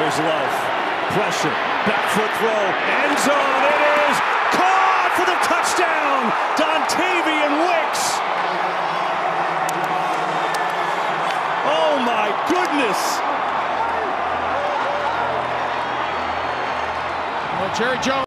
Here's Love. Pressure. Back foot throw. End zone. It is caught for the touchdown. Dontavian Wicks. Oh my goodness. Well, Jerry Jones.